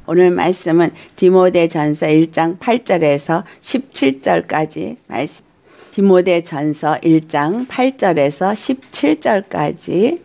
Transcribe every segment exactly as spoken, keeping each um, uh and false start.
오늘 말씀은 디모데전서 일 장 팔 절에서 십칠 절까지 말씀. 디모데전서 일 장 팔 절에서 십칠 절까지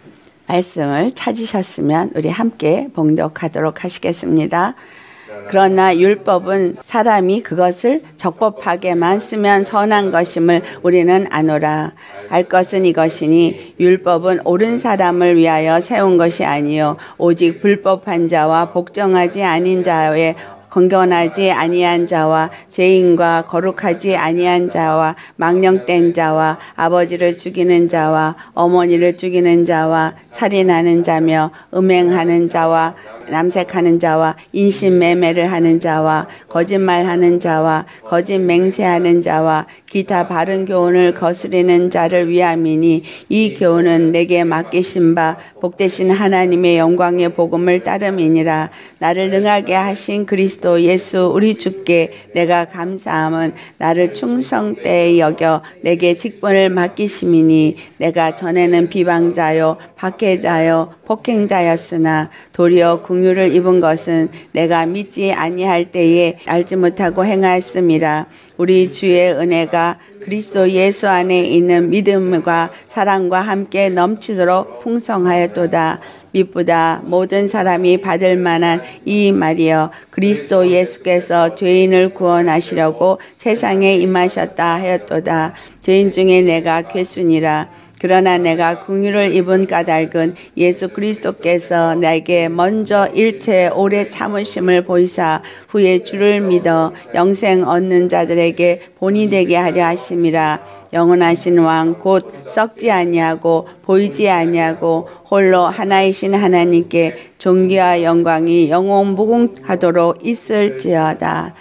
말씀을 찾으셨으면 우리 함께 봉독하도록 하시겠습니다. 그러나 율법은 사람이 그것을 적법하게만 쓰면 선한 것임을 우리는 아노라. 알 것은 이것이니 율법은 옳은 사람을 위하여 세운 것이 아니요 오직 불법한 자와 복종하지 아닌 자의 건건하지 아니한 자와 죄인과 거룩하지 아니한 자와 망령된 자와 아버지를 죽이는 자와 어머니를 죽이는 자와 살인하는 자며 음행하는 자와 남색하는 자와 인신매매를 하는 자와 거짓말하는 자와 거짓 맹세하는 자와 기타 바른 교훈을 거스리는 자를 위함이니 이 교훈은 내게 맡기신 바 복되신 하나님의 영광의 복음을 따름이니라. 나를 능하게 하신 그리스도 예수 우리 주께 내가 감사함은 나를 충성되이 여겨 내게 직분을 맡기심이니 내가 전에는 비방자요 박해자요 폭행자였으나 도리어 긍휼을 입은 것은 내가 믿지 아니할 때에 알지 못하고 행하였음이라. 우리 주의 은혜가 그리스도 예수 안에 있는 믿음과 사랑과 함께 넘치도록 풍성하였도다. 미쁘다 모든 사람이 받을 만한 이 말이여 그리스도 예수께서 죄인을 구원하시려고 세상에 임하셨다 하였도다. 죄인 중에 내가 괴순이라. 그러나 내가 긍휼을 입은 까닭은 예수 그리스도께서 내게 먼저 일체 오래 참으심을 보이사 후에 주를 믿어 영생 얻는 자들에게 본이 되게 하려 하심이라. 영원하신 왕 곧 썩지 아니하고 보이지 아니하고 홀로 하나이신 하나님께 존귀와 영광이 영원무궁하도록 있을지어다.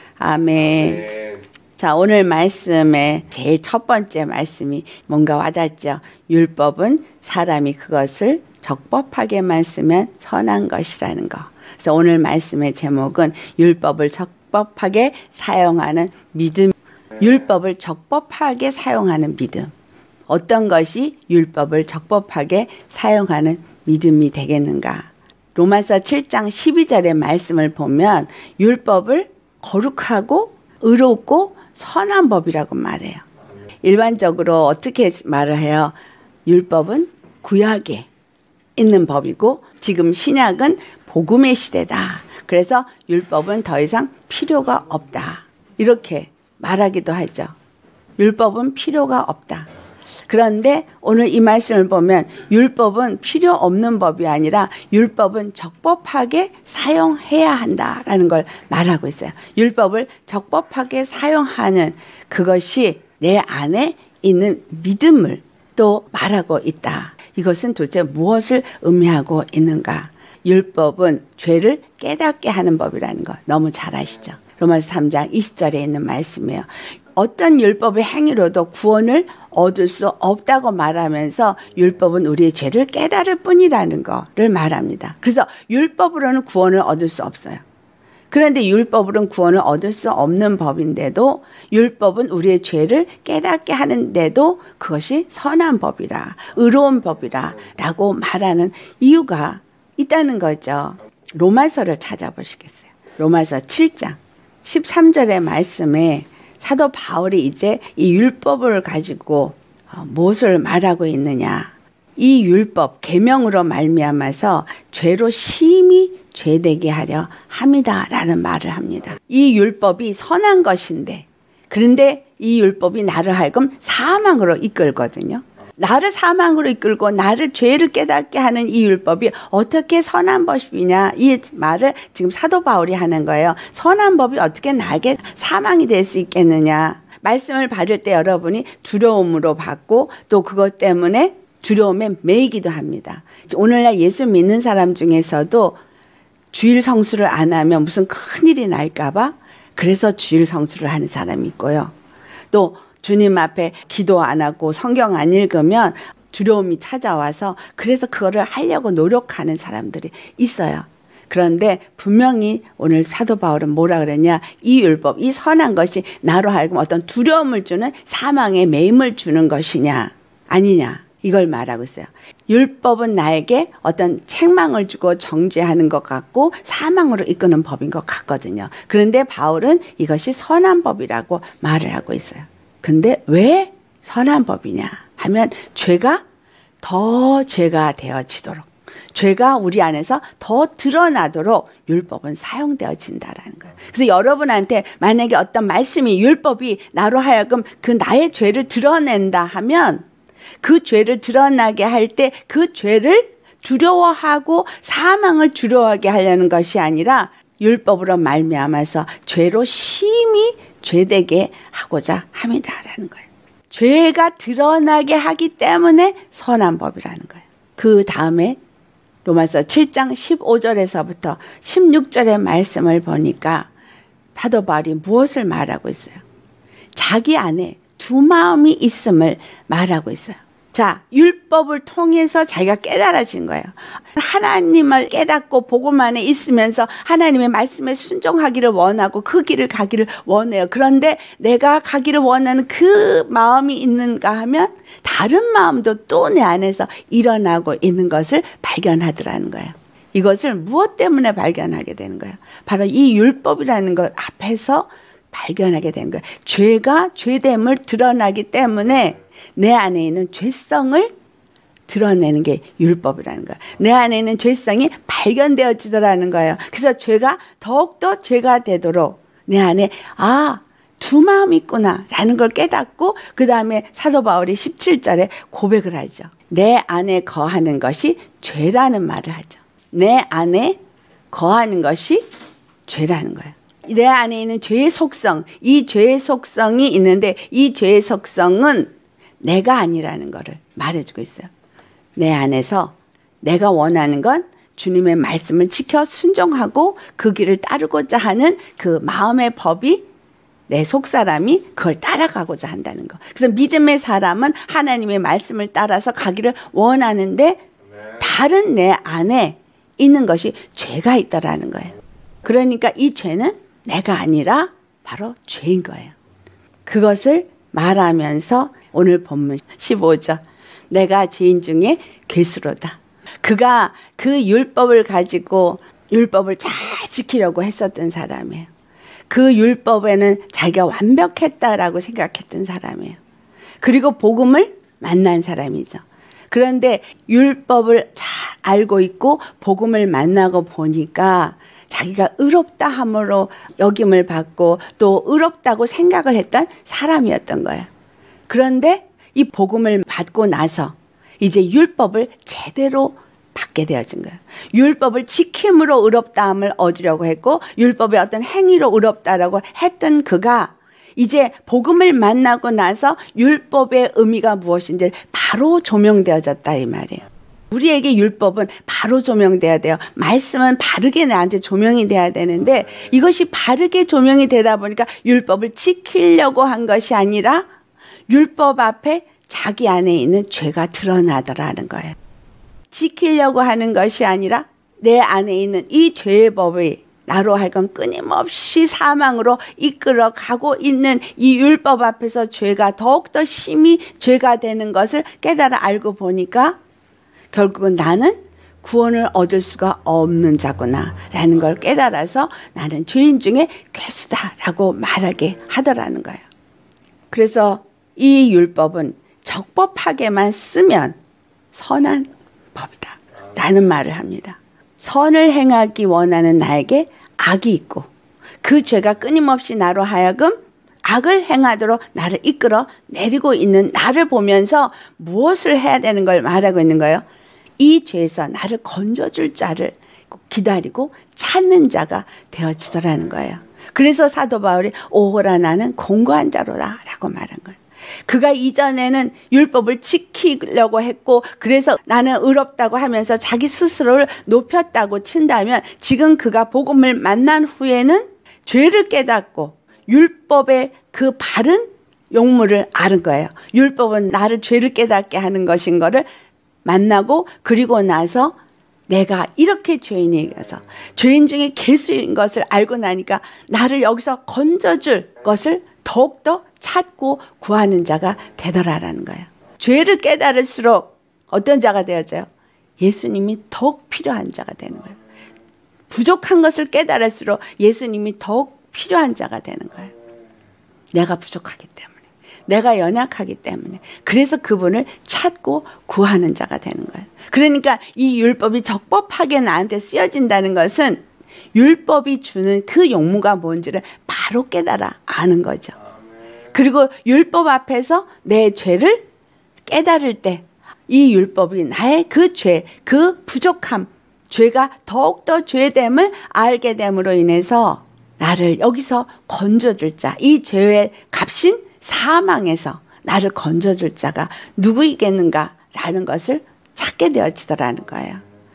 아멘. 자, 오늘 말씀의 제일 첫 번째 말씀이 뭔가 와닿죠. 율법은 사람이 그것을 적법하게만 쓰면 선한 것이라는 거. 그래서 오늘 말씀의 제목은 율법을 적법하게 사용하는 믿음. 율법을 적법하게 사용하는 믿음. 어떤 것이 율법을 적법하게 사용하는 믿음이 되겠는가? 로마서 칠 장 십이 절의 말씀을 보면 율법을 거룩하고 의롭고 선한 법이라고 말해요. 일반적으로 어떻게 말을 해요? 율법은 구약에 있는 법이고 지금 신약은 복음의 시대다. 그래서 율법은 더 이상 필요가 없다. 이렇게 말하기도 하죠. 율법은 필요가 없다. 그런데 오늘 이 말씀을 보면 율법은 필요 없는 법이 아니라 율법은 적법하게 사용해야 한다라는 걸 말하고 있어요. 율법을 적법하게 사용하는 그것이 내 안에 있는 믿음을 또 말하고 있다. 이것은 도대체 무엇을 의미하고 있는가? 율법은 죄를 깨닫게 하는 법이라는 거 너무 잘 아시죠? 로마서 삼 장 이십 절에 있는 말씀이에요. 어떤 율법의 행위로도 구원을 얻을 수 없다고 말하면서 율법은 우리의 죄를 깨달을 뿐이라는 것을 말합니다. 그래서 율법으로는 구원을 얻을 수 없어요. 그런데 율법으로는 구원을 얻을 수 없는 법인데도 율법은 우리의 죄를 깨닫게 하는데도 그것이 선한 법이라 의로운 법이라 라고 말하는 이유가 있다는 거죠. 로마서를 찾아보시겠어요? 로마서 칠 장 십삼 절의 말씀에 사도 바울이 이제 이 율법을 가지고 무엇을 말하고 있느냐. 이 율법 계명으로 말미암아서 죄로 심히 죄되게 하려 함이다라는 말을 합니다. 이 율법이 선한 것인데 그런데 이 율법이 나를 하여금 사망으로 이끌거든요. 나를 사망으로 이끌고 나를 죄를 깨닫게 하는 이 율법이 어떻게 선한 법이냐 이 말을 지금 사도 바울이 하는 거예요. 선한 법이 어떻게 나에게 사망이 될 수 있겠느냐. 말씀을 받을 때 여러분이 두려움으로 받고 또 그것 때문에 두려움에 매이기도 합니다. 오늘날 예수 믿는 사람 중에서도 주일 성수를 안 하면 무슨 큰일이 날까 봐 그래서 주일 성수를 하는 사람이 있고요. 또 주님 앞에 기도 안 하고 성경 안 읽으면 두려움이 찾아와서 그래서 그거를 하려고 노력하는 사람들이 있어요. 그런데 분명히 오늘 사도 바울은 뭐라 그랬냐. 이 율법, 이 선한 것이 나로 하여금 어떤 두려움을 주는 사망의 매임을 주는 것이냐 아니냐. 이걸 말하고 있어요. 율법은 나에게 어떤 책망을 주고 정죄하는 것 같고 사망으로 이끄는 법인 것 같거든요. 그런데 바울은 이것이 선한 법이라고 말을 하고 있어요. 근데 왜 선한 법이냐 하면 죄가 더 죄가 되어지도록, 죄가 우리 안에서 더 드러나도록 율법은 사용되어진다라는 거예요. 그래서 여러분한테 만약에 어떤 말씀이, 율법이 나로 하여금 그 나의 죄를 드러낸다 하면 그 죄를 드러나게 할 때 그 죄를 두려워하고 사망을 두려워하게 하려는 것이 아니라 율법으로 말미암아서 죄로 심히 죄되게 하고자 함이다라는 거예요. 죄가 드러나게 하기 때문에 선한 법이라는 거예요. 그 다음에 로마서 칠 장 십오 절에서부터 십육 절의 말씀을 보니까 사도 바울이 무엇을 말하고 있어요? 자기 안에 두 마음이 있음을 말하고 있어요. 자, 율법을 통해서 자기가 깨달아진 거예요. 하나님을 깨닫고 복음 안에 있으면서 하나님의 말씀에 순종하기를 원하고 그 길을 가기를 원해요. 그런데 내가 가기를 원하는 그 마음이 있는가 하면 다른 마음도 또 내 안에서 일어나고 있는 것을 발견하더라는 거예요. 이것을 무엇 때문에 발견하게 되는 거예요? 바로 이 율법이라는 것 앞에서 발견하게 되는 거예요. 죄가 죄됨을 드러나기 때문에 내 안에 있는 죄성을 드러내는 게 율법이라는 거예요. 내 안에 있는 죄성이 발견되어지더라는 거예요. 그래서 죄가 더욱더 죄가 되도록 내 안에 아, 두 마음이 있구나 라는 걸 깨닫고 그 다음에 사도 바울이 십칠 절에 고백을 하죠. 내 안에 거하는 것이 죄라는 말을 하죠. 내 안에 거하는 것이 죄라는 거예요. 내 안에 있는 죄의 속성, 이 죄의 속성이 있는데 이 죄의 속성은 내가 아니라는 것을 말해주고 있어요. 내 안에서 내가 원하는 건 주님의 말씀을 지켜 순종하고 그 길을 따르고자 하는 그 마음의 법이 내 속사람이 그걸 따라가고자 한다는 거. 그래서 믿음의 사람은 하나님의 말씀을 따라서 가기를 원하는데 다른 내 안에 있는 것이 죄가 있다라는 거예요. 그러니까 이 죄는 내가 아니라 바로 죄인 거예요. 그것을 말하면서 오늘 본문 십오 절, 내가 죄인 중에 괴수로다. 그가 그 율법을 가지고 율법을 잘 지키려고 했었던 사람이에요. 그 율법에는 자기가 완벽했다라고 생각했던 사람이에요. 그리고 복음을 만난 사람이죠. 그런데 율법을 잘 알고 있고 복음을 만나고 보니까 자기가 의롭다 함으로 여김을 받고 또 의롭다고 생각을 했던 사람이었던 거예요. 그런데 이 복음을 받고 나서 이제 율법을 제대로 받게 되어진 거예요. 율법을 지킴으로 의롭다함을 얻으려고 했고 율법의 어떤 행위로 의롭다라고 했던 그가 이제 복음을 만나고 나서 율법의 의미가 무엇인지 바로 조명되어졌다 이 말이에요. 우리에게 율법은 바로 조명돼야 돼요. 말씀은 바르게 나한테 조명이 돼야 되는데 이것이 바르게 조명이 되다 보니까 율법을 지키려고 한 것이 아니라 율법 앞에 자기 안에 있는 죄가 드러나더라는 거예요. 지키려고 하는 것이 아니라 내 안에 있는 이 죄의 법이 나로 하여금 끊임없이 사망으로 이끌어 가고 있는 이 율법 앞에서 죄가 더욱더 심히 죄가 되는 것을 깨달아 알고 보니까 결국은 나는 구원을 얻을 수가 없는 자구나 라는 걸 깨달아서 나는 죄인 중에 괴수다라고 말하게 하더라는 거예요. 그래서 이 율법은 적법하게만 쓰면 선한 법이다 라는 말을 합니다. 선을 행하기 원하는 나에게 악이 있고 그 죄가 끊임없이 나로 하여금 악을 행하도록 나를 이끌어 내리고 있는 나를 보면서 무엇을 해야 되는 걸 말하고 있는 거예요. 이 죄에서 나를 건져줄 자를 기다리고 찾는 자가 되어지더라는 거예요. 그래서 사도 바울이 오호라 나는 공고한 자로다 라고 말한 거예요. 그가 이전에는 율법을 지키려고 했고 그래서 나는 의롭다고 하면서 자기 스스로를 높였다고 친다면 지금 그가 복음을 만난 후에는 죄를 깨닫고 율법의 그 바른 용무를 아는 거예요. 율법은 나를 죄를 깨닫게 하는 것인 거를 만나고 그리고 나서 내가 이렇게 죄인이어서 죄인 중에 괴수인 것을 알고 나니까 나를 여기서 건져줄 것을 더욱더 찾고 구하는 자가 되더라라는 거예요. 죄를 깨달을수록 어떤 자가 되어져요? 예수님이 더욱 필요한 자가 되는 거예요. 부족한 것을 깨달을수록 예수님이 더욱 필요한 자가 되는 거예요. 내가 부족하기 때문에, 내가 연약하기 때문에. 그래서 그분을 찾고 구하는 자가 되는 거예요. 그러니까 이 율법이 적법하게 나한테 쓰여진다는 것은 율법이 주는 그 용무가 뭔지를 바로 깨달아 아는 거죠. 그리고 율법 앞에서 내 죄를 깨달을 때 이 율법이 나의 그 죄, 그 부족함, 죄가 더욱더 죄됨을 알게 됨으로 인해서 나를 여기서 건져줄 자, 이 죄의 값인 사망에서 나를 건져줄 자가 누구이겠는가라는 것을 찾게 되어지더라는 거예요.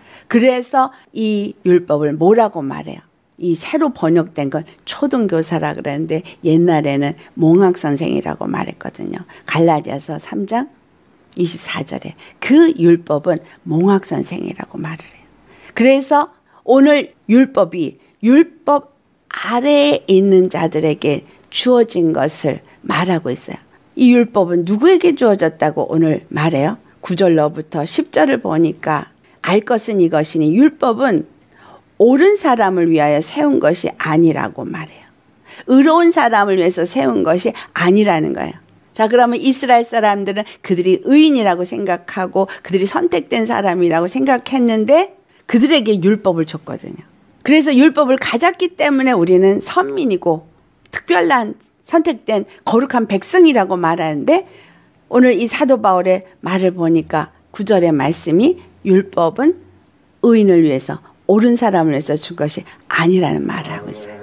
그래서 이 율법을 뭐라고 말해요? 이 새로 번역된 건 초등교사라 그랬는데 옛날에는 몽학선생이라고 말했거든요. 갈라디아서 삼 장 이십사 절에 그 율법은 몽학선생이라고 말을 해요. 그래서 오늘 율법이 율법 아래에 있는 자들에게 주어진 것을 말하고 있어요. 이 율법은 누구에게 주어졌다고 오늘 말해요? 구 절로부터 십 절을 보니까 알 것은 이것이니 율법은 옳은 사람을 위하여 세운 것이 아니라고 말해요. 의로운 사람을 위해서 세운 것이 아니라는 거예요. 자, 그러면 이스라엘 사람들은 그들이 의인이라고 생각하고 그들이 선택된 사람이라고 생각했는데 그들에게 율법을 줬거든요. 그래서 율법을 가졌기 때문에 우리는 선민이고 특별한 선택된 거룩한 백성이라고 말하는데 오늘 이 사도 바울의 말을 보니까 구 절의 말씀이 율법은 의인을 위해서 옳은 사람을 위해서 준 것이 아니라는 말을 하고 있어요.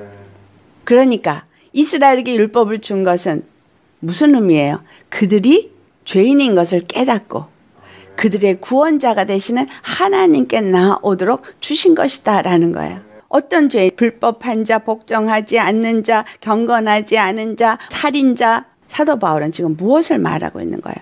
그러니까 이스라엘에게 율법을 준 것은 무슨 의미예요? 그들이 죄인인 것을 깨닫고 그들의 구원자가 되시는 하나님께 나아오도록 주신 것이다 라는 거예요. 어떤 죄? 불법한 자, 복종하지 않는 자, 경건하지 않은 자, 살인자. 사도 바울은 지금 무엇을 말하고 있는 거예요?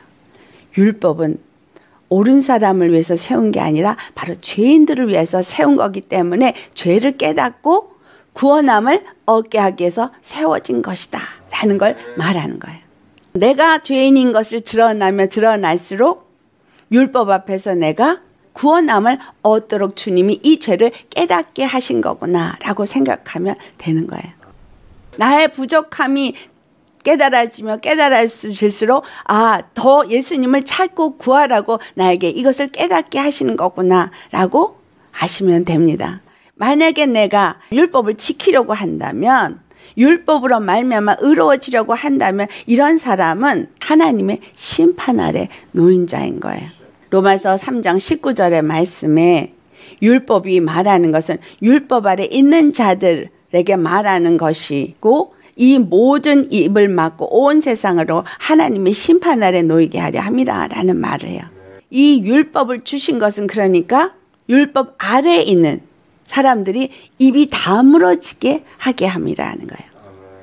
율법은 옳은 사람을 위해서 세운 게 아니라 바로 죄인들을 위해서 세운 거기 때문에 죄를 깨닫고 구원함을 얻게 하기 위해서 세워진 것이다 라는 걸 말하는 거예요. 내가 죄인인 것을 드러나면 드러날수록 율법 앞에서 내가 구원함을 얻도록 주님이 이 죄를 깨닫게 하신 거구나 라고 생각하면 되는 거예요. 나의 부족함이 깨달아지며 깨달아질수록 아, 더 예수님을 찾고 구하라고 나에게 이것을 깨닫게 하시는 거구나 라고 아시면 됩니다. 만약에 내가 율법을 지키려고 한다면 율법으로 말미암아 의로워지려고 한다면 이런 사람은 하나님의 심판 아래 놓인 자인 거예요. 로마서 삼 장 십구 절의 말씀에 율법이 말하는 것은 율법 아래 있는 자들에게 말하는 것이고 이 모든 입을 막고 온 세상으로 하나님의 심판 아래 놓이게 하려 함이라 라는 말을 해요. 이 율법을 주신 것은 그러니까 율법 아래에 있는 사람들이 입이 다물어지게 하게 함이라는 거예요.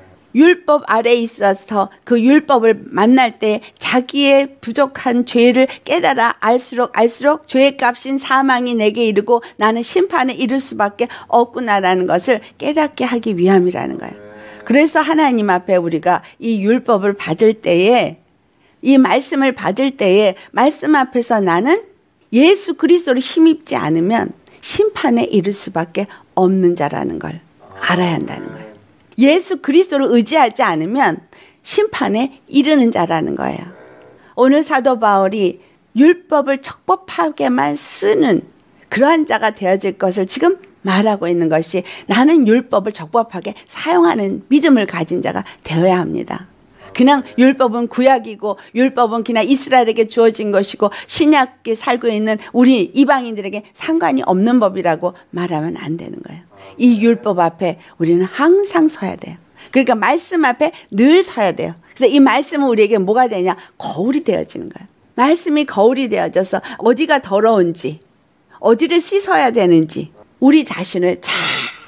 율법 아래에 있어서 그 율법을 만날 때 자기의 부족한 죄를 깨달아 알수록 알수록 죄의 값인 사망이 내게 이르고 나는 심판에 이를 수밖에 없구나라는 것을 깨닫게 하기 위함이라는 거예요. 그래서 하나님 앞에 우리가 이 율법을 받을 때에 이 말씀을 받을 때에 말씀 앞에서 나는 예수 그리스도를 힘입지 않으면 심판에 이를 수밖에 없는 자라는 걸 알아야 한다는 거예요. 예수 그리스도를 의지하지 않으면 심판에 이르는 자라는 거예요. 오늘 사도 바울이 율법을 적법하게만 쓰는 그러한 자가 되어질 것을 지금 말하고 있는 것이 나는 율법을 적법하게 사용하는 믿음을 가진 자가 되어야 합니다. 그냥 율법은 구약이고 율법은 그냥 이스라엘에게 주어진 것이고 신약에 살고 있는 우리 이방인들에게 상관이 없는 법이라고 말하면 안 되는 거예요. 이 율법 앞에 우리는 항상 서야 돼요. 그러니까 말씀 앞에 늘 서야 돼요. 그래서 이 말씀은 우리에게 뭐가 되냐? 거울이 되어지는 거예요. 말씀이 거울이 되어져서 어디가 더러운지 어디를 씻어야 되는지 우리 자신을 잘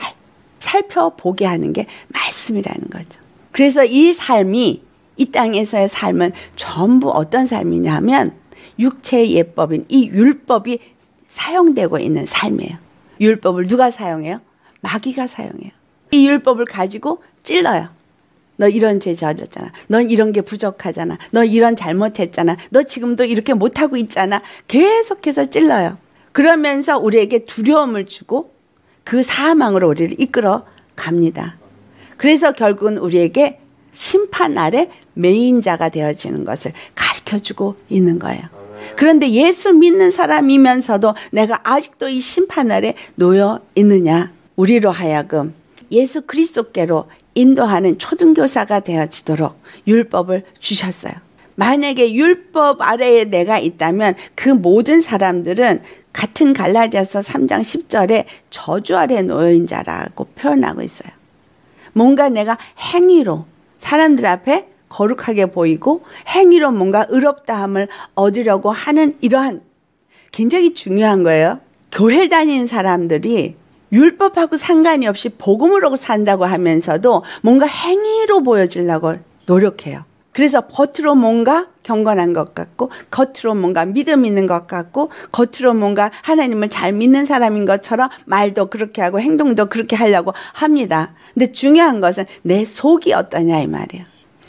살펴보게 하는 게 말씀이라는 거죠. 그래서 이 삶이 이 땅에서의 삶은 전부 어떤 삶이냐 하면 육체의 예법인 이 율법이 사용되고 있는 삶이에요. 율법을 누가 사용해요? 마귀가 사용해요. 이 율법을 가지고 찔러요. 너 이런 죄 저질렀잖아. 넌 이런 게 부족하잖아. 너 이런 잘못했잖아. 너 지금도 이렇게 못하고 있잖아. 계속해서 찔러요. 그러면서 우리에게 두려움을 주고 그 사망으로 우리를 이끌어 갑니다. 그래서 결국은 우리에게 심판 아래 매인자가 되어지는 것을 가르쳐주고 있는 거예요. 그런데 예수 믿는 사람이면서도 내가 아직도 이 심판 아래 놓여 있느냐. 우리로 하여금 예수 그리스도께로 인도하는 초등교사가 되어지도록 율법을 주셨어요. 만약에 율법 아래에 내가 있다면 그 모든 사람들은 같은 갈라디아서 삼 장 십 절에 저주 아래 놓인 자라고 표현하고 있어요. 뭔가 내가 행위로 사람들 앞에 거룩하게 보이고 행위로 뭔가 의롭다함을 얻으려고 하는 이러한 굉장히 중요한 거예요. 교회 다니는 사람들이 율법하고 상관이 없이 복음으로 산다고 하면서도 뭔가 행위로 보여주려고 노력해요. 그래서 겉으로 뭔가 경건한 것 같고 겉으로 뭔가 믿음 있는 것 같고 겉으로 뭔가 하나님을 잘 믿는 사람인 것처럼 말도 그렇게 하고 행동도 그렇게 하려고 합니다. 근데 중요한 것은 내 속이 어떠냐 이 말이에요.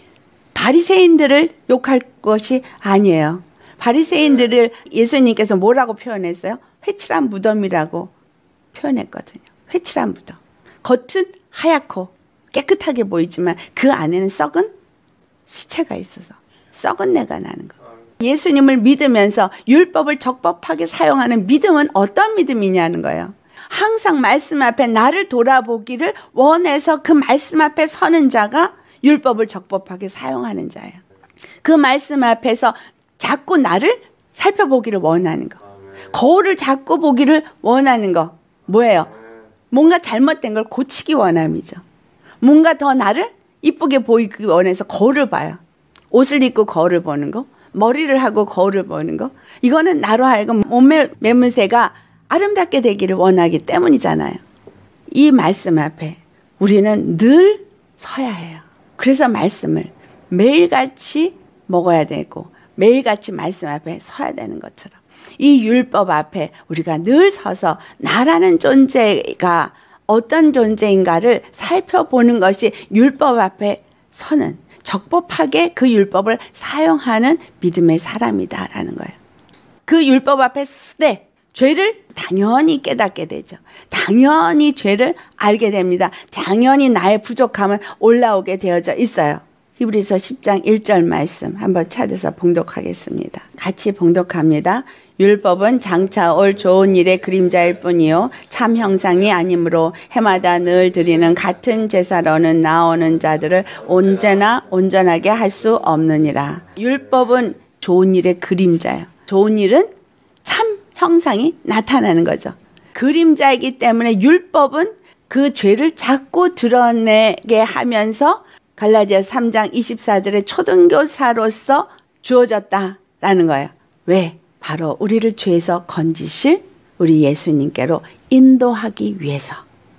바리새인들을 욕할 것이 아니에요. 바리새인들을 예수님께서 뭐라고 표현했어요? 회칠한 무덤이라고 표현했거든요. 회칠한 무덤. 겉은 하얗고 깨끗하게 보이지만 그 안에는 썩은 시체가 있어서 썩은 내가 나는 거. 예수님을 믿으면서 율법을 적법하게 사용하는 믿음은 어떤 믿음이냐는 거예요. 항상 말씀 앞에 나를 돌아보기를 원해서 그 말씀 앞에 서는 자가 율법을 적법하게 사용하는 자예요. 그 말씀 앞에서 자꾸 나를 살펴보기를 원하는 거. 거울을 자꾸 보기를 원하는 거. 뭐예요? 뭔가 잘못된 걸 고치기 원함이죠. 뭔가 더 나를 이쁘게 보이기 원해서 거울을 봐요. 옷을 입고 거울을 보는 거, 머리를 하고 거울을 보는 거. 이거는 나로 하여금 몸매 매문새가 아름답게 되기를 원하기 때문이잖아요. 이 말씀 앞에 우리는 늘 서야 해요. 그래서 말씀을 매일같이 먹어야 되고 매일같이 말씀 앞에 서야 되는 것처럼 이 율법 앞에 우리가 늘 서서 나라는 존재가 어떤 존재인가를 살펴보는 것이 율법 앞에 서는 적법하게 그 율법을 사용하는 믿음의 사람이다라는 거예요. 그 율법 앞에 서되 죄를 당연히 깨닫게 되죠. 당연히 죄를 알게 됩니다. 당연히 나의 부족함은 올라오게 되어져 있어요. 히브리서 십 장 일 절 말씀 한번 찾아서 봉독하겠습니다. 같이 봉독합니다. 율법은 장차 올 좋은 일의 그림자일 뿐이요 참 형상이 아니므로 해마다 늘 드리는 같은 제사로는 나오는 자들을 언제나 온전하게 할 수 없느니라. 율법은 좋은 일의 그림자예요. 좋은 일은 참 형상이 나타나는 거죠. 그림자이기 때문에 율법은 그 죄를 자꾸 드러내게 하면서 갈라디아 삼 장 이십사 절에 초등교사로서 주어졌다라는 거예요. 왜? 바로 우리를 죄에서 건지실 우리 예수님께로 인도하기 위해서.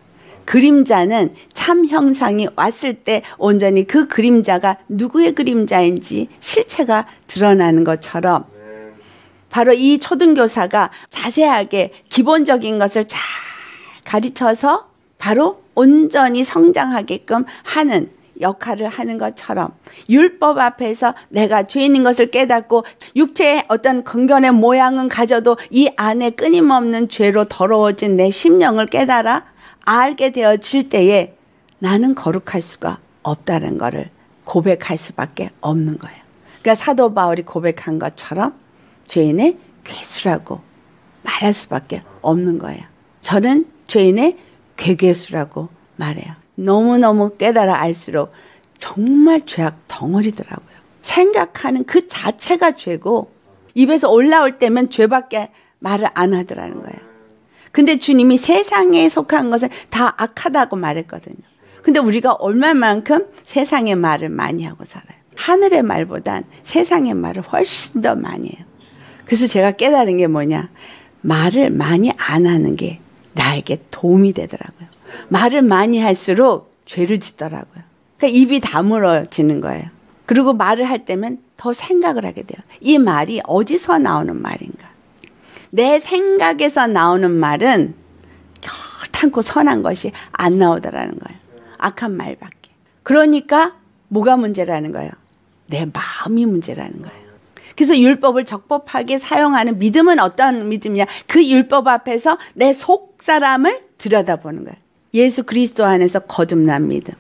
그림자는 참 형상이 왔을 때 온전히 그 그림자가 누구의 그림자인지 실체가 드러나는 것처럼 바로 이 초등교사가 자세하게 기본적인 것을 잘 가르쳐서 바로 온전히 성장하게끔 하는 역할을 하는 것처럼 율법 앞에서 내가 죄인인 것을 깨닫고 육체의 어떤 근견의 모양은 가져도 이 안에 끊임없는 죄로 더러워진 내 심령을 깨달아 알게 되어질 때에 나는 거룩할 수가 없다는 것을 고백할 수밖에 없는 거예요. 그러니까 사도 바울이 고백한 것처럼 죄인의 괴수라고 말할 수밖에 없는 거예요. 저는 죄인의 괴괴수라고 말해요. 너무너무 깨달아 알수록 정말 죄악 덩어리더라고요. 생각하는 그 자체가 죄고 입에서 올라올 때면 죄밖에 말을 안 하더라는 거예요. 근데 주님이 세상에 속한 것은 다 악하다고 말했거든요. 근데 우리가 얼마만큼 세상의 말을 많이 하고 살아요. 하늘의 말보단 세상의 말을 훨씬 더 많이 해요. 그래서 제가 깨달은 게 뭐냐. 말을 많이 안 하는 게 나에게 도움이 되더라고요. 말을 많이 할수록 죄를 짓더라고요. 그러니까 입이 다물어지는 거예요. 그리고 말을 할 때면 더 생각을 하게 돼요. 이 말이 어디서 나오는 말인가. 내 생각에서 나오는 말은 결탄코 선한 것이 안 나오더라는 거예요. 악한 말밖에. 그러니까 뭐가 문제라는 거예요? 내 마음이 문제라는 거예요. 그래서 율법을 적법하게 사용하는 믿음은 어떤 믿음이냐? 그 율법 앞에서 내 속 사람을 들여다보는 거예요. 예수 그리스도 안에서 거듭난 믿음.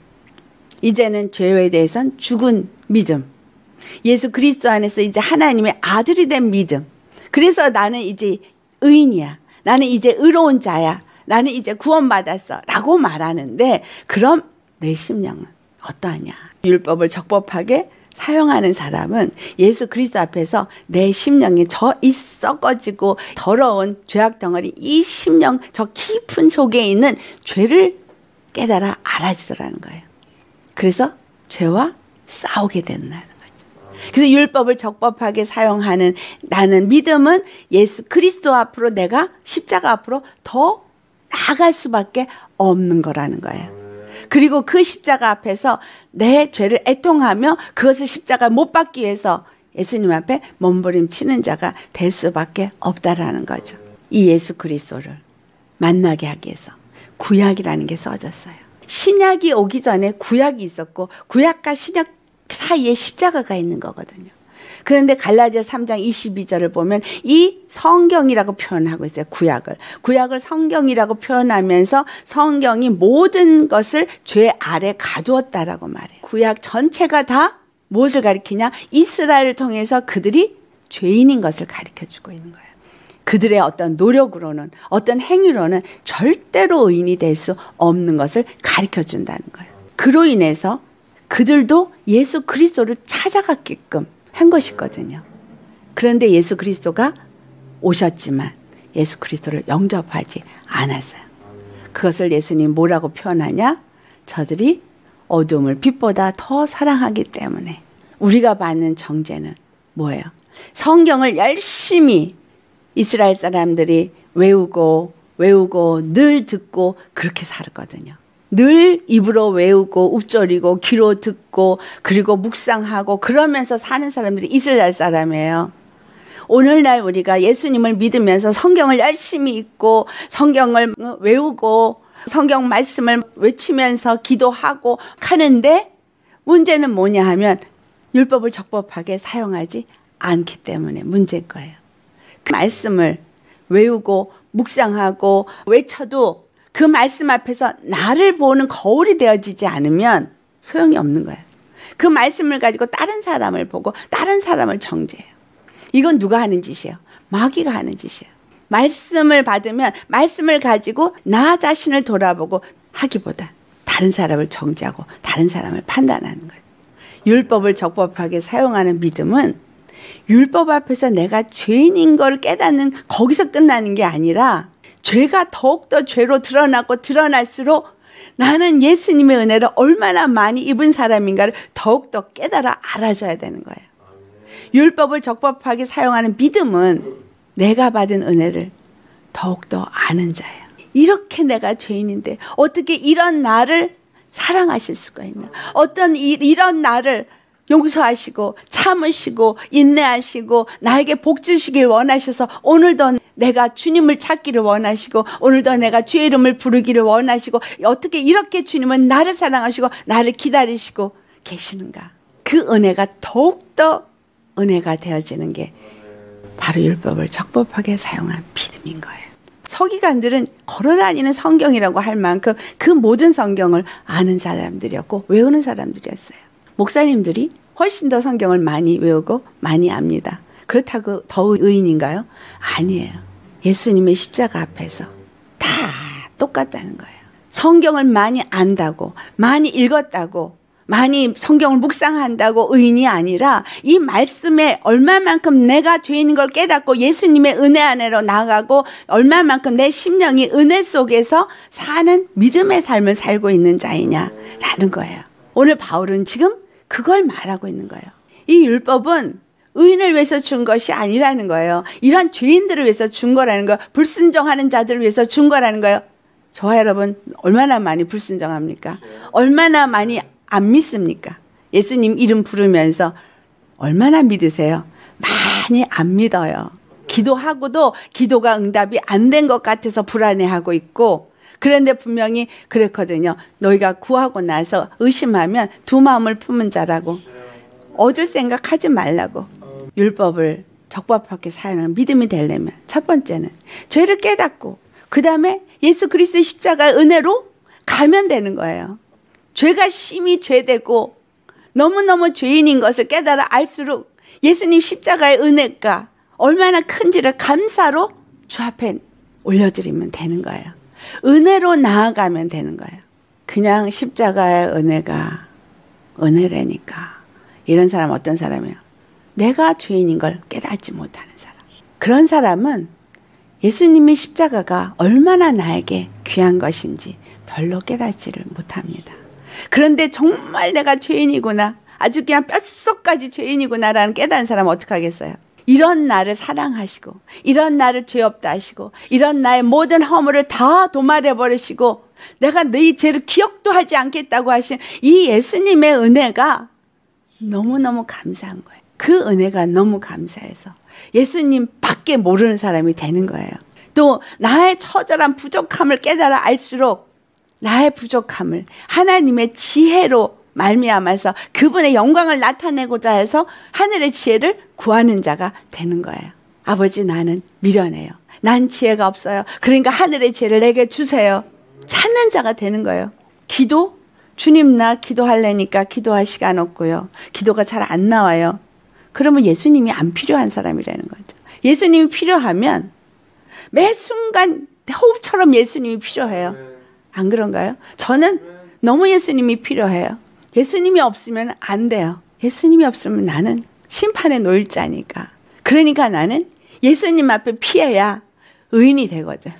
이제는 죄에 대해서는 죽은 믿음. 예수 그리스도 안에서 이제 하나님의 아들이 된 믿음. 그래서 나는 이제 의인이야. 나는 이제 의로운 자야. 나는 이제 구원받았어. 라고 말하는데 그럼 내 심령은 어떠하냐? 율법을 적법하게 사용하는 사람은 예수 그리스도 앞에서 내 심령이 저 이 썩어지고 더러운 죄악 덩어리 이 심령 저 깊은 속에 있는 죄를 깨달아 알아지더라는 거예요. 그래서 죄와 싸우게 된다는 거죠. 그래서 율법을 적법하게 사용하는 나는 믿음은 예수 그리스도 앞으로 내가 십자가 앞으로 더 나아갈 수밖에 없는 거라는 거예요. 그리고 그 십자가 앞에서 내 죄를 애통하며 그것을 십자가 못 박기 위해서 예수님 앞에 몸부림치는 자가 될 수밖에 없다라는 거죠. 이 예수 그리스도를 만나게 하기 위해서 구약이라는 게 써졌어요. 신약이 오기 전에 구약이 있었고 구약과 신약 사이에 십자가가 있는 거거든요. 그런데 갈라디아 삼 장 이십이 절을 보면 이 성경이라고 표현하고 있어요. 구약을. 구약을 성경이라고 표현하면서 성경이 모든 것을 죄 아래 가두었다라고 말해요. 구약 전체가 다 무엇을 가리키냐? 이스라엘을 통해서 그들이 죄인인 것을 가르쳐주고 있는 거예요. 그들의 어떤 노력으로는 어떤 행위로는 절대로 의인이 될 수 없는 것을 가르쳐준다는 거예요. 그로 인해서 그들도 예수 그리스도를 찾아갔게끔 한 것이거든요. 그런데 예수 그리스도가 오셨지만 예수 그리스도를 영접하지 않았어요. 그것을 예수님 뭐라고 표현하냐? 저들이 어둠을 빛보다 더 사랑하기 때문에. 우리가 받는 정죄는 뭐예요? 성경을 열심히 이스라엘 사람들이 외우고 외우고 늘 듣고 그렇게 살았거든요. 늘 입으로 외우고 읊조리고 귀로 듣고 그리고 묵상하고 그러면서 사는 사람들이 이스라엘 사람이에요. 오늘날 우리가 예수님을 믿으면서 성경을 열심히 읽고 성경을 외우고 성경 말씀을 외치면서 기도하고 하는데 문제는 뭐냐 하면 율법을 적법하게 사용하지 않기 때문에 문제인 거예요. 그 말씀을 외우고 묵상하고 외쳐도 그 말씀 앞에서 나를 보는 거울이 되어지지 않으면 소용이 없는 거예요. 그 말씀을 가지고 다른 사람을 보고 다른 사람을 정죄해요. 이건 누가 하는 짓이에요? 마귀가 하는 짓이에요. 말씀을 받으면 말씀을 가지고 나 자신을 돌아보고 하기보다 다른 사람을 정죄하고 다른 사람을 판단하는 거예요. 율법을 적법하게 사용하는 믿음은 율법 앞에서 내가 죄인인 걸 깨닫는 거기서 끝나는 게 아니라 죄가 더욱더 죄로 드러나고 드러날수록 나는 예수님의 은혜를 얼마나 많이 입은 사람인가를 더욱더 깨달아 알아줘야 되는 거예요. 율법을 적법하게 사용하는 믿음은 내가 받은 은혜를 더욱더 아는 자예요. 이렇게 내가 죄인인데 어떻게 이런 나를 사랑하실 수가 있나? 어떤 이, 이런 나를 용서하시고 참으시고 인내하시고 나에게 복 주시길 원하셔서 오늘도 내가 주님을 찾기를 원하시고 오늘도 내가 주의 이름을 부르기를 원하시고 어떻게 이렇게 주님은 나를 사랑하시고 나를 기다리시고 계시는가? 그 은혜가 더욱더 은혜가 되어지는 게 바로 율법을 적법하게 사용한 믿음인 거예요. 서기관들은 걸어다니는 성경이라고 할 만큼 그 모든 성경을 아는 사람들이었고 외우는 사람들이었어요. 목사님들이 훨씬 더 성경을 많이 외우고 많이 압니다. 그렇다고 더 의인인가요? 아니에요. 예수님의 십자가 앞에서 다 똑같다는 거예요. 성경을 많이 안다고 많이 읽었다고 많이 성경을 묵상한다고 의인이 아니라 이 말씀에 얼마만큼 내가 죄인인 걸 깨닫고 예수님의 은혜 안으로 나아가고 얼마만큼 내 심령이 은혜 속에서 사는 믿음의 삶을 살고 있는 자이냐라는 거예요. 오늘 바울은 지금 그걸 말하고 있는 거예요. 이 율법은 의인을 위해서 준 것이 아니라는 거예요. 이런 죄인들을 위해서 준 거라는 거예요. 불순종하는 자들을 위해서 준 거라는 거예요. 저와 여러분 얼마나 많이 불순종합니까? 얼마나 많이 안 믿습니까? 예수님 이름 부르면서 얼마나 믿으세요? 많이 안 믿어요. 기도하고도 기도가 응답이 안 된 것 같아서 불안해하고 있고 그런데 분명히 그랬거든요. 너희가 구하고 나서 의심하면 두 마음을 품은 자라고. 얻을 생각하지 말라고. 율법을 적법하게 사용하는 믿음이 되려면 첫 번째는 죄를 깨닫고 그 다음에 예수 그리스도의 십자가의 은혜로 가면 되는 거예요. 죄가 심히 죄되고 너무너무 죄인인 것을 깨달아 알수록 예수님 십자가의 은혜가 얼마나 큰지를 감사로 주 앞에 올려드리면 되는 거예요. 은혜로 나아가면 되는 거예요. 그냥 십자가의 은혜가 은혜라니까. 이런 사람 어떤 사람이에요? 내가 죄인인 걸 깨닫지 못하는 사람. 그런 사람은 예수님의 십자가가 얼마나 나에게 귀한 것인지 별로 깨닫지를 못합니다. 그런데 정말 내가 죄인이구나, 아주 그냥 뼛속까지 죄인이구나라는 깨달은 사람은 어떻게 하겠어요? 이런 나를 사랑하시고 이런 나를 죄 없다 하시고 이런 나의 모든 허물을 다 도말해 버리시고 내가 너희 죄를 기억도 하지 않겠다고 하신 이 예수님의 은혜가 너무너무 감사한 거예요. 그 은혜가 너무 감사해서 예수님 밖에 모르는 사람이 되는 거예요. 또 나의 처절한 부족함을 깨달아 알수록 나의 부족함을 하나님의 지혜로 말미암아서 그분의 영광을 나타내고자 해서 하늘의 지혜를 구하는 자가 되는 거예요. 아버지, 나는 미련해요. 난 지혜가 없어요. 그러니까 하늘의 지혜를 내게 주세요. 찾는 자가 되는 거예요. 기도? 주님, 나 기도하려니까 기도할 시간 없고요. 기도가 잘 안 나와요. 그러면 예수님이 안 필요한 사람이라는 거죠. 예수님이 필요하면 매 순간 호흡처럼 예수님이 필요해요. 안 그런가요? 저는 너무 예수님이 필요해요. 예수님이 없으면 안 돼요. 예수님이 없으면 나는 심판에 놓일 자니까. 그러니까 나는 예수님 앞에 피해야 의인이 되거든.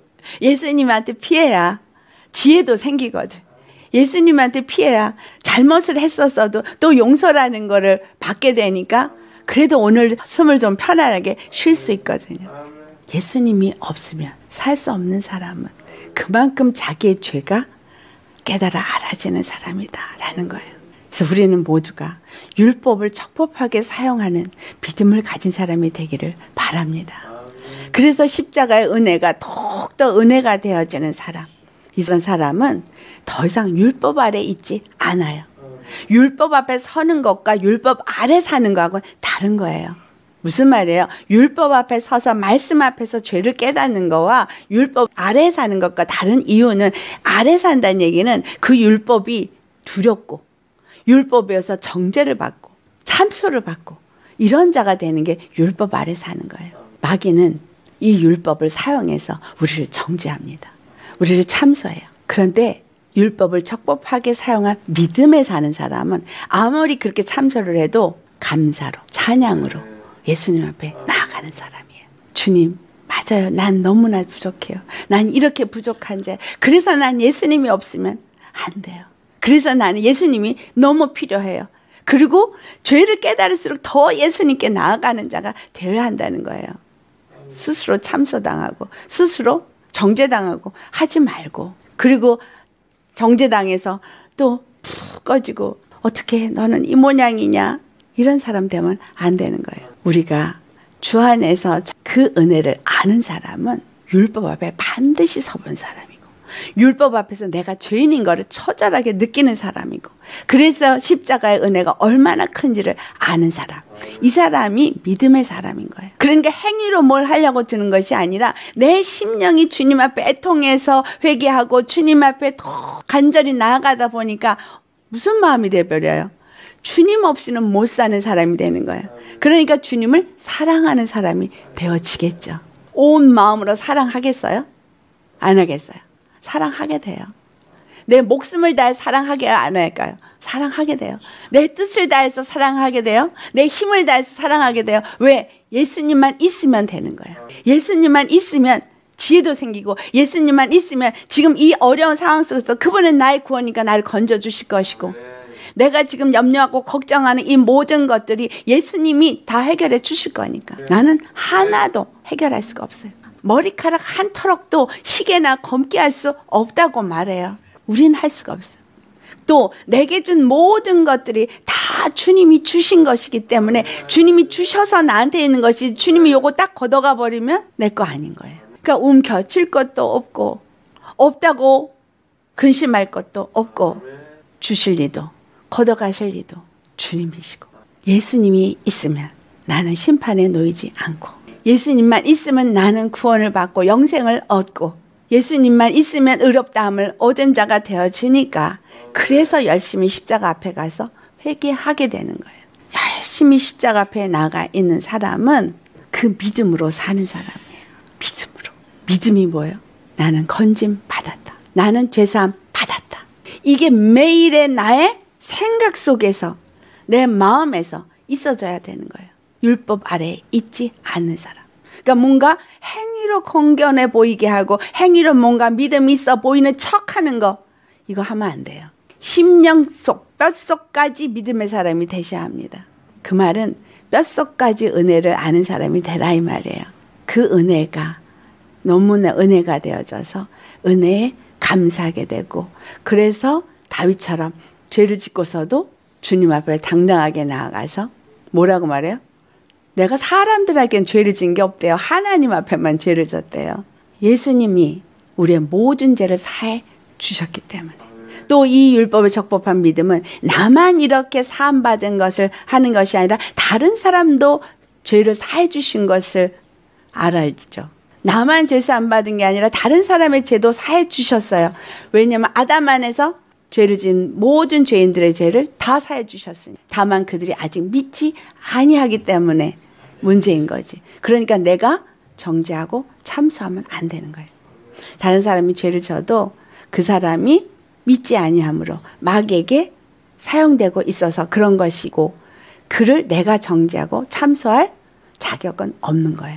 예수님한테 피해야 지혜도 생기거든. 예수님한테 피해야 잘못을 했었어도 또 용서라는 거를 받게 되니까 그래도 오늘 숨을 좀 편안하게 쉴 수 있거든요. 예수님이 없으면 살 수 없는 사람은 그만큼 자기의 죄가 깨달아 알아지는 사람이다라는 거예요. 그래서 우리는 모두가 율법을 적법하게 사용하는 믿음을 가진 사람이 되기를 바랍니다. 그래서 십자가의 은혜가 더욱더 은혜가 되어지는 사람, 이런 사람은 더 이상 율법 아래 있지 않아요. 율법 앞에 서는 것과 율법 아래 사는 거하고는 다른 거예요. 무슨 말이에요? 율법 앞에 서서 말씀 앞에서 죄를 깨닫는 거와 율법 아래 사는 것과 다른 이유는, 아래 산다는 얘기는 그 율법이 두렵고 율법에서 정죄를 받고 참소를 받고 이런 자가 되는 게 율법 아래 사는 거예요. 마귀는 이 율법을 사용해서 우리를 정죄합니다. 우리를 참소해요. 그런데 율법을 적법하게 사용한 믿음에 사는 사람은 아무리 그렇게 참소를 해도 감사로, 찬양으로 예수님 앞에 나아가는 사람이에요. 주님, 맞아요. 난 너무나 부족해요. 난 이렇게 부족한 자. 그래서 난 예수님이 없으면 안 돼요. 그래서 나는 예수님이 너무 필요해요. 그리고 죄를 깨달을수록 더 예수님께 나아가는 자가 되어야 한다는 거예요. 스스로 참소당하고 스스로 정죄당하고 하지 말고, 그리고 정죄당해서 또 푹 꺼지고 어떻게 너는 이 모양이냐 이런 사람 되면 안 되는 거예요. 우리가 주 안에서 그 은혜를 아는 사람은 율법 앞에 반드시 서본 사람이고, 율법 앞에서 내가 죄인인 거를 처절하게 느끼는 사람이고, 그래서 십자가의 은혜가 얼마나 큰지를 아는 사람, 이 사람이 믿음의 사람인 거예요. 그러니까 행위로 뭘 하려고 드는 것이 아니라 내 심령이 주님 앞에 애통해서 회개하고 주님 앞에 더 간절히 나아가다 보니까 무슨 마음이 되어버려요? 주님 없이는 못 사는 사람이 되는 거예요. 그러니까 주님을 사랑하는 사람이 되어지겠죠. 온 마음으로 사랑하겠어요? 안 하겠어요? 사랑하게 돼요. 내 목숨을 다해 사랑하게 안 할까요? 사랑하게 돼요. 내 뜻을 다해서 사랑하게 돼요. 내 힘을 다해서 사랑하게 돼요. 왜? 예수님만 있으면 되는 거예요. 예수님만 있으면 지혜도 생기고, 예수님만 있으면 지금 이 어려운 상황 속에서 그분은 나의 구원이니까 나를 건져주실 것이고, 내가 지금 염려하고 걱정하는 이 모든 것들이 예수님이 다 해결해 주실 거니까 나는 하나도 해결할 수가 없어요. 머리카락 한 털럭도 시계나 검게 할 수 없다고 말해요. 우린 할 수가 없어요. 또 내게 준 모든 것들이 다 주님이 주신 것이기 때문에 주님이 주셔서 나한테 있는 것이, 주님이 요거 딱 걷어가 버리면 내 거 아닌 거예요. 그러니까 움켜쥘 것도 없고 없다고 근심할 것도 없고 주실 리도 걷어가실 리도 주님이시고 예수님이 있으면 나는 심판에 놓이지 않고 예수님만 있으면 나는 구원을 받고 영생을 얻고 예수님만 있으면 의롭다함을 얻은 자가 되어지니까 그래서 열심히 십자가 앞에 가서 회개하게 되는 거예요. 열심히 십자가 앞에 나가 있는 사람은 그 믿음으로 사는 사람이에요. 믿음으로. 믿음이 뭐예요? 나는 건짐 받았다. 나는 죄사함 받았다. 이게 매일의 나의 생각 속에서 내 마음에서 있어져야 되는 거예요. 율법 아래에 있지 않는 사람. 그러니까 뭔가 행위로 건견해 보이게 하고 행위로 뭔가 믿음이 있어 보이는 척하는 거 이거 하면 안 돼요. 심령 속 뼛속까지 믿음의 사람이 되셔야 합니다. 그 말은 뼛속까지 은혜를 아는 사람이 되라 이 말이에요. 그 은혜가 너무나 은혜가 되어져서 은혜에 감사하게 되고 그래서 다윗처럼 죄를 짓고서도 주님 앞에 당당하게 나아가서 뭐라고 말해요? 내가 사람들에겐 죄를 지은 게 없대요. 하나님 앞에만 죄를 졌대요. 예수님이 우리의 모든 죄를 사해 주셨기 때문에. 또 이 율법에 적법한 믿음은 나만 이렇게 사함받은 것을 하는 것이 아니라 다른 사람도 죄를 사해 주신 것을 알았죠. 나만 죄 사함 받은 게 아니라 다른 사람의 죄도 사해 주셨어요. 왜냐하면 아담 안에서 죄를 지은 모든 죄인들의 죄를 다 사해 주셨으니 다만 그들이 아직 믿지 아니하기 때문에 문제인 거지. 그러니까 내가 정죄하고 참수하면 안 되는 거예요. 다른 사람이 죄를 져도 그 사람이 믿지 아니함으로 마귀에게 사용되고 있어서 그런 것이고 그를 내가 정죄하고 참수할 자격은 없는 거예요.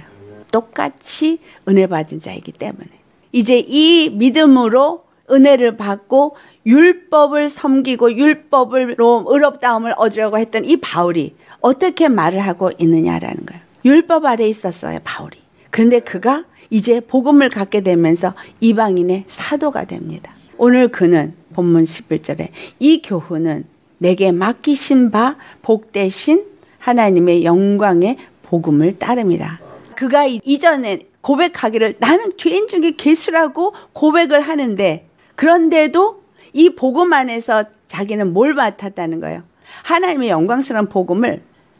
똑같이 은혜 받은 자이기 때문에 이제 이 믿음으로 은혜를 받고 율법을 섬기고 율법으로 의롭다함을 얻으려고 했던 이 바울이 어떻게 말을 하고 있느냐라는 거예요. 율법 아래에 있었어요, 바울이. 그런데 그가 이제 복음을 갖게 되면서 이방인의 사도가 됩니다. 오늘 그는 본문 십일 절에 이 교훈은 내게 맡기신 바 복되신 하나님의 영광의 복음을 따름이라. 그가 이전에 고백하기를 나는 죄인 중에 괴수라고 고백을 하는데 그런데도 이 복음 안에서 자기는 뭘 맡았다는 거예요? 하나님의 영광스러운 복음을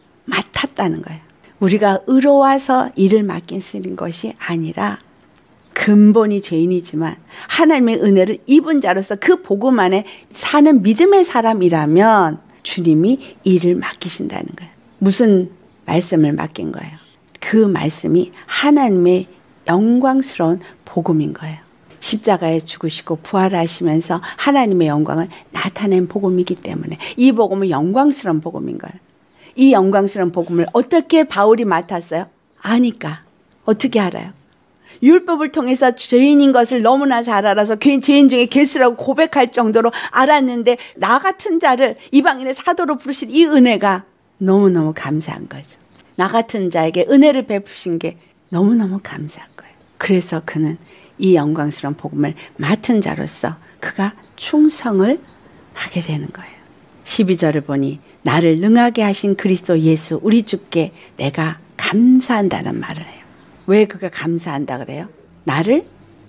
맡았다는 거예요. 우리가 의로워서 일을 맡기는 것이 아니라 근본이 죄인이지만 하나님의 은혜를 입은 자로서 그 복음 안에 사는 믿음의 사람이라면 주님이 일을 맡기신다는 거예요. 무슨 말씀을 맡긴 거예요? 그 말씀이 하나님의 영광스러운 복음인 거예요. 십자가에 죽으시고 부활하시면서 하나님의 영광을 나타낸 복음이기 때문에 이 복음은 영광스러운 복음인 거예요. 이 영광스러운 복음을 어떻게 바울이 맡았어요? 아니까. 어떻게 알아요? 율법을 통해서 죄인인 것을 너무나 잘 알아서 죄인 중에 괴수라고 고백할 정도로 알았는데 나 같은 자를 이방인의 사도로 부르신 이 은혜가 너무너무 감사한 거죠. 나 같은 자에게 은혜를 베푸신 게 너무너무 감사한 거예요. 그래서 그는 이 영광스러운 복음을 맡은 자로서 그가 충성을 하게 되는 거예요. 십이 절을 보니 나를 능하게 하신 그리스도 예수 우리 주께 내가 감사한다는 말을 해요. 왜 그가 감사한다 그래요? 나를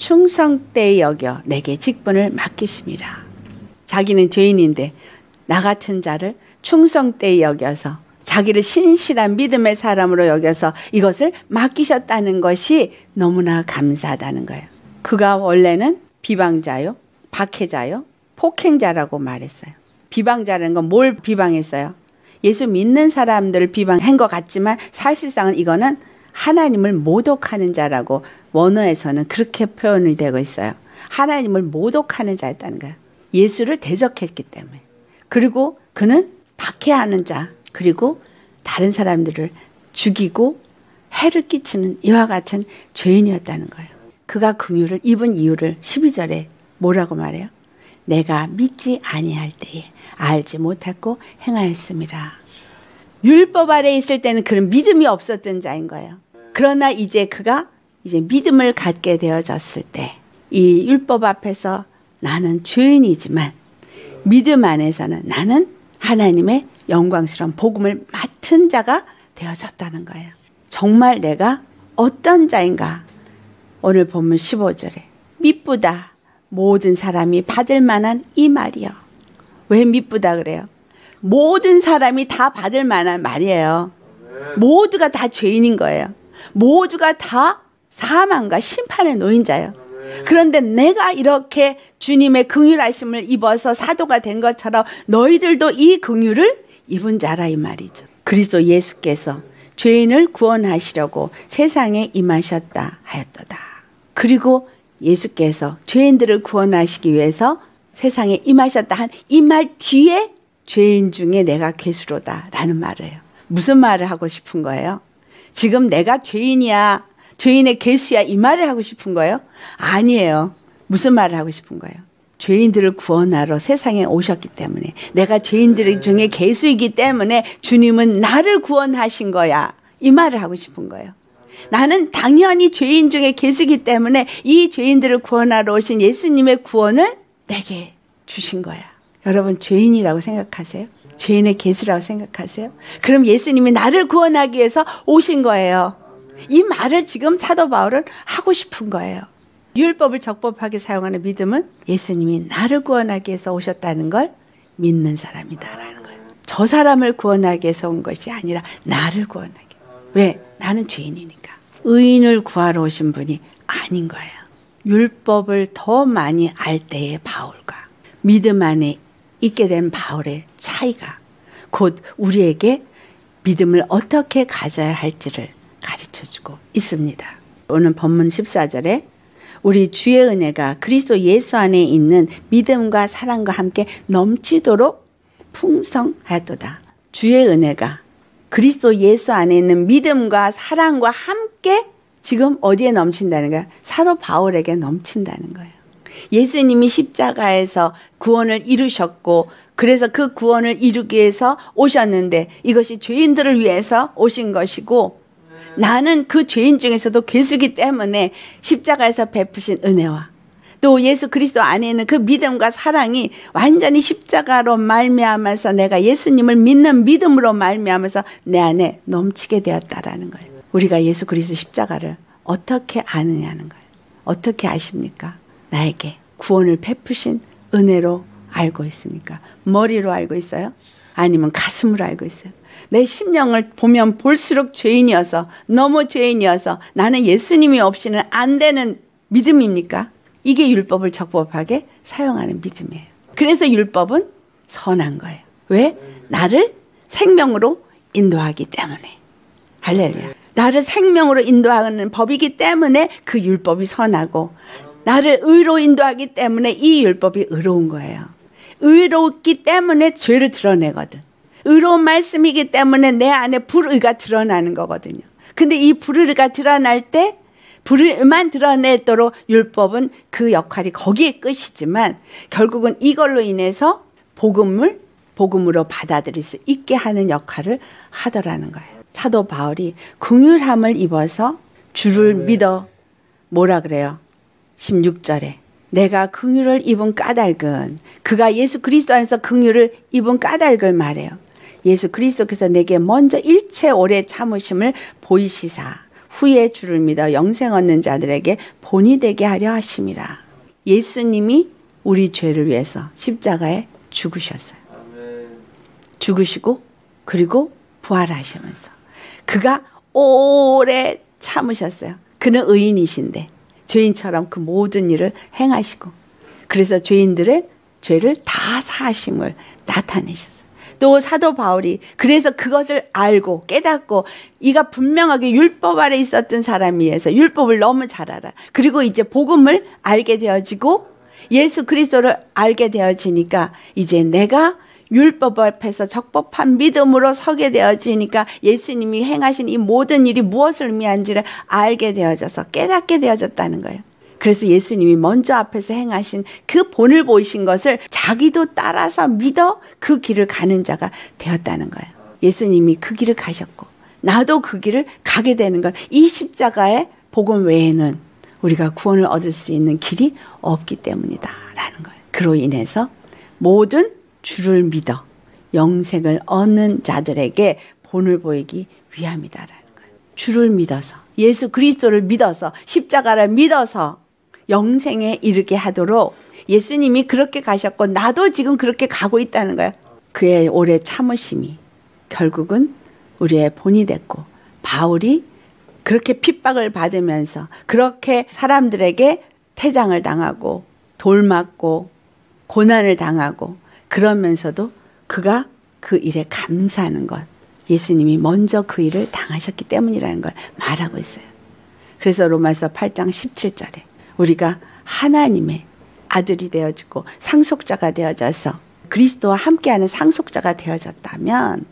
충성되이 여겨 내게 직분을 맡기심이라. 자기는 죄인인데 나 같은 자를 충성되이 여겨서 자기를 신실한 믿음의 사람으로 여겨서 이것을 맡기셨다는 것이 너무나 감사하다는 거예요. 그가 원래는 비방자요, 박해자요, 폭행자라고 말했어요. 비방자라는 건 뭘 비방했어요? 예수 믿는 사람들을 비방한 것 같지만 사실상은 이거는 하나님을 모독하는 자라고 원어에서는 그렇게 표현이 되고 있어요. 하나님을 모독하는 자였다는 거예요. 예수를 대적했기 때문에. 그리고 그는 박해하는 자, 그리고 다른 사람들을 죽이고 해를 끼치는 이와 같은 죄인이었다는 거예요. 그가 긍휼을 입은 이유를 십이 절에 뭐라고 말해요? 내가 믿지 아니할 때에 알지 못하고 행하였음이라. 율법 아래에 있을 때는 그런 믿음이 없었던 자인 거예요. 그러나 이제 그가 이제 믿음을 갖게 되어졌을 때 이 율법 앞에서 나는 죄인이지만 믿음 안에서는 나는 하나님의 영광스러운 복음을 맡은 자가 되어졌다는 거예요. 정말 내가 어떤 자인가? 오늘 본문 십오 절에 미쁘다 모든 사람이 받을 만한 이 말이요. 왜 미쁘다 그래요? 모든 사람이 다 받을 만한 말이에요. 모두가 다 죄인인 거예요. 모두가 다 사망과 심판의 노인자예요. 그런데 내가 이렇게 주님의 긍휼하심을 입어서 사도가 된 것처럼 너희들도 이 긍휼을 입은 자라 이 말이죠. 그리스도 예수께서 죄인을 구원하시려고 세상에 임하셨다 하였도다. 그리고 예수께서 죄인들을 구원하시기 위해서 세상에 임하셨다 한 이 말 뒤에 죄인 중에 내가 괴수로다 라는 말을 해요. 무슨 말을 하고 싶은 거예요? 지금 내가 죄인이야, 죄인의 괴수야 이 말을 하고 싶은 거예요? 아니에요. 무슨 말을 하고 싶은 거예요? 죄인들을 구원하러 세상에 오셨기 때문에, 내가 죄인들 중에 괴수이기 때문에 주님은 나를 구원하신 거야 이 말을 하고 싶은 거예요. 나는 당연히 죄인 중에 괴수이기 때문에 이 죄인들을 구원하러 오신 예수님의 구원을 내게 주신 거야. 여러분 죄인이라고 생각하세요? 죄인의 괴수라고 생각하세요? 그럼 예수님이 나를 구원하기 위해서 오신 거예요. 이 말을 지금 사도 바울은 하고 싶은 거예요. 율법을 적법하게 사용하는 믿음은 예수님이 나를 구원하기 위해서 오셨다는 걸 믿는 사람이다라는 거예요. 저 사람을 구원하기 위해서 온 것이 아니라 나를 구원하기. 왜? 나는 죄인이니까. 의인을 구하러 오신 분이 아닌 거예요. 율법을 더 많이 알 때의 바울과 믿음 안에 있게 된 바울의 차이가 곧 우리에게 믿음을 어떻게 가져야 할지를 가르쳐주고 있습니다. 오늘 본문 십사 절에 우리 주의 은혜가 그리스도 예수 안에 있는 믿음과 사랑과 함께 넘치도록 풍성하였도다. 주의 은혜가 그리스도 예수 안에 있는 믿음과 사랑과 함께 지금 어디에 넘친다는 거야? 사도 바울에게 넘친다는 거예요. 예수님이 십자가에서 구원을 이루셨고 그래서 그 구원을 이루기 위해서 오셨는데 이것이 죄인들을 위해서 오신 것이고 나는 그 죄인 중에서도 괴수이기 때문에 십자가에서 베푸신 은혜와 또 예수 그리스도 안에 있는 그 믿음과 사랑이 완전히 십자가로 말미암아서 내가 예수님을 믿는 믿음으로 말미암아서 내 안에 넘치게 되었다라는 거예요. 우리가 예수 그리스도 십자가를 어떻게 아느냐는 거예요. 어떻게 아십니까? 나에게 구원을 베푸신 은혜로 알고 있습니까? 머리로 알고 있어요? 아니면 가슴으로 알고 있어요? 내 심령을 보면 볼수록 죄인이어서 너무 죄인이어서 나는 예수님이 없이는 안 되는 믿음입니까? 이게 율법을 적법하게 사용하는 믿음이에요. 그래서 율법은 선한 거예요. 왜? 나를 생명으로 인도하기 때문에. 할렐루야. 나를 생명으로 인도하는 법이기 때문에 그 율법이 선하고 나를 의로 인도하기 때문에 이 율법이 의로운 거예요. 의롭기 때문에 죄를 드러내거든. 의로운 말씀이기 때문에 내 안에 불의가 드러나는 거거든요. 근데 이 불의가 드러날 때 불의만 드러내도록 율법은 그 역할이 거기에 끝이지만 결국은 이걸로 인해서 복음을 복음으로 받아들일 수 있게 하는 역할을 하더라는 거예요. 사도 바울이 긍휼함을 입어서 주를 믿어 뭐라 그래요? 십육 절에 내가 긍휼을 입은 까닭은 그가 예수 그리스도 안에서 긍휼을 입은 까닭을 말해요. 예수 그리스도께서 내게 먼저 일체 오래 참으심을 보이시사 후에 주를 믿어 영생 얻는 자들에게 본이 되게 하려 하심이라. 예수님이 우리 죄를 위해서 십자가에 죽으셨어요. 죽으시고 그리고 부활하시면서 그가 오래 참으셨어요. 그는 의인이신데 죄인처럼 그 모든 일을 행하시고 그래서 죄인들의 죄를 다 사하심을 나타내셨어요. 또 사도 바울이 그래서 그것을 알고 깨닫고 이가 분명하게 율법 아래 있었던 사람이어서 율법을 너무 잘 알아. 그리고 이제 복음을 알게 되어지고 예수 그리스도를 알게 되어지니까 이제 내가 율법 앞에서 적법한 믿음으로 서게 되어지니까 예수님이 행하신 이 모든 일이 무엇을 의미한지를 알게 되어져서 깨닫게 되어졌다는 거예요. 그래서 예수님이 먼저 앞에서 행하신 그 본을 보이신 것을 자기도 따라서 믿어 그 길을 가는 자가 되었다는 거예요. 예수님이 그 길을 가셨고 나도 그 길을 가게 되는 걸 이 십자가의 복음 외에는 우리가 구원을 얻을 수 있는 길이 없기 때문이다 라는 거예요. 그로 인해서 모든 주를 믿어 영생을 얻는 자들에게 본을 보이기 위함이다라는 거예요. 주를 믿어서 예수 그리스도를 믿어서 십자가를 믿어서 영생에 이르게 하도록 예수님이 그렇게 가셨고 나도 지금 그렇게 가고 있다는 거예요. 그의 오래 참으심이 결국은 우리의 본이 됐고, 바울이 그렇게 핍박을 받으면서 그렇게 사람들에게 태장을 당하고 돌 맞고 고난을 당하고 그러면서도 그가 그 일에 감사하는 것, 예수님이 먼저 그 일을 당하셨기 때문이라는 걸 말하고 있어요. 그래서 로마서 팔 장 십칠 절에 우리가 하나님의 아들이 되어지고 상속자가 되어져서 그리스도와 함께하는 상속자가 되어졌다면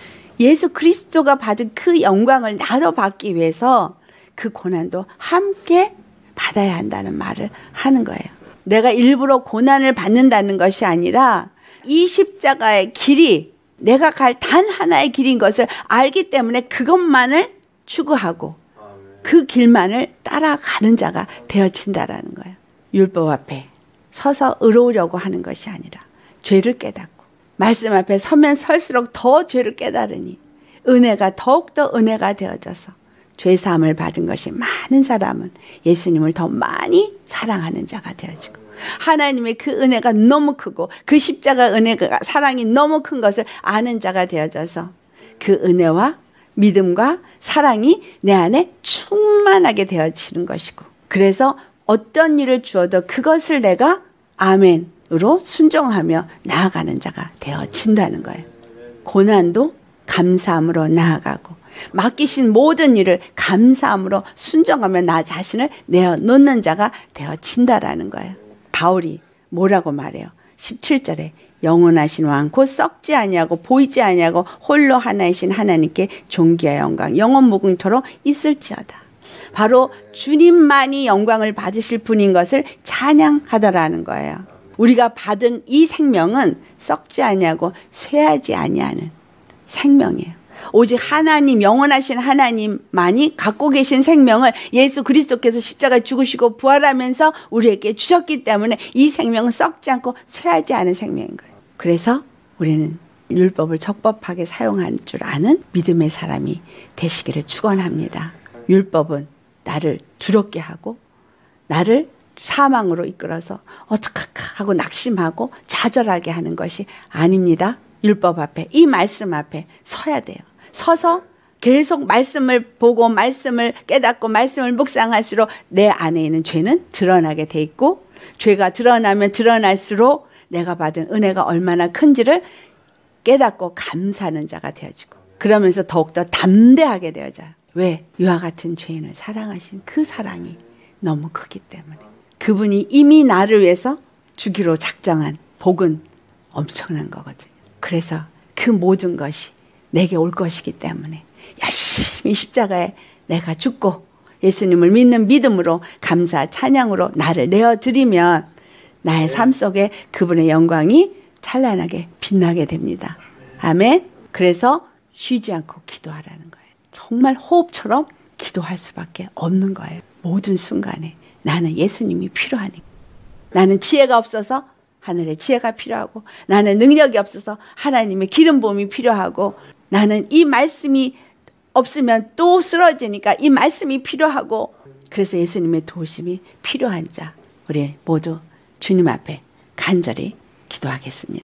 예수 그리스도가 받은 그 영광을 나도 받기 위해서 그 고난도 함께 받아야 한다는 말을 하는 거예요. 내가 일부러 고난을 받는다는 것이 아니라 이 십자가의 길이 내가 갈 단 하나의 길인 것을 알기 때문에 그것만을 추구하고 그 길만을 따라가는 자가 되어진다라는 거예요. 율법 앞에 서서 의로우려고 하는 것이 아니라 죄를 깨닫고 말씀 앞에 서면 설수록 더 죄를 깨달으니 은혜가 더욱더 은혜가 되어져서 죄사함을 받은 것이 많은 사람은 예수님을 더 많이 사랑하는 자가 되어지고, 하나님의 그 은혜가 너무 크고 그 십자가 은혜가 사랑이 너무 큰 것을 아는 자가 되어져서 그 은혜와 믿음과 사랑이 내 안에 충만하게 되어지는 것이고, 그래서 어떤 일을 주어도 그것을 내가 아멘으로 순종하며 나아가는 자가 되어진다는 거예요. 고난도 감사함으로 나아가고 맡기신 모든 일을 감사함으로 순종하며 나 자신을 내어놓는 자가 되어진다라는 거예요. 바울이 뭐라고 말해요? 십칠 절에 영원하신 왕 곧 썩지 아니하고 보이지 아니하고 홀로 하나이신 하나님께 존귀와 영광 영원 무궁토록 있을지어다. 바로 주님만이 영광을 받으실 분인 것을 찬양하더라는 거예요. 우리가 받은 이 생명은 썩지 아니하고 쇠하지 아니하는 생명이에요. 오직 하나님, 영원하신 하나님만이 갖고 계신 생명을 예수 그리스도께서 십자가에 죽으시고 부활하면서 우리에게 주셨기 때문에 이 생명은 썩지 않고 쇠하지 않은 생명인 거예요. 그래서 우리는 율법을 적법하게 사용할 줄 아는 믿음의 사람이 되시기를 축원합니다. 율법은 나를 두렵게 하고 나를 사망으로 이끌어서 어떡할까 하고 낙심하고 좌절하게 하는 것이 아닙니다. 율법 앞에, 이 말씀 앞에 서야 돼요. 서서 계속 말씀을 보고 말씀을 깨닫고 말씀을 묵상할수록 내 안에 있는 죄는 드러나게 돼 있고, 죄가 드러나면 드러날수록 내가 받은 은혜가 얼마나 큰지를 깨닫고 감사하는 자가 되어지고, 그러면서 더욱더 담대하게 되어져요. 왜? 이와 같은 죄인을 사랑하신 그 사랑이 너무 크기 때문에. 그분이 이미 나를 위해서 주기로 작정한 복은 엄청난 거거든요. 그래서 그 모든 것이 내게 올 것이기 때문에 열심히 십자가에 내가 죽고 예수님을 믿는 믿음으로 감사 찬양으로 나를 내어드리면 나의 삶 속에 그분의 영광이 찬란하게 빛나게 됩니다. 아멘. 그래서 쉬지 않고 기도하라는 거예요. 정말 호흡처럼 기도할 수밖에 없는 거예요. 모든 순간에 나는 예수님이 필요하니, 나는 지혜가 없어서 하늘의 지혜가 필요하고, 나는 능력이 없어서 하나님의 기름 부음이 필요하고, 나는 이 말씀이 없으면 또 쓰러지니까 이 말씀이 필요하고, 그래서 예수님의 도우심이 필요한 자, 우리 모두 주님 앞에 간절히 기도하겠습니다.